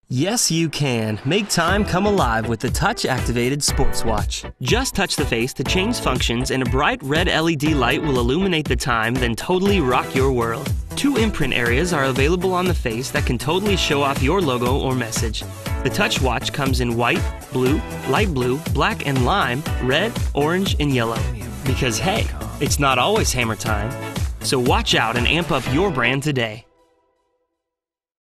Yes, you can. Make time come alive with the touch-activated sports watch. Just touch the face to change functions and a bright red LED light will illuminate the time, then totally rock your world. 2 imprint areas are available on the face that can totally show off your logo or message. The touch watch comes in white, blue, light blue, black and lime, red, orange, and yellow. Because hey, it's not always hammer time. So watch out and amp up your brand today.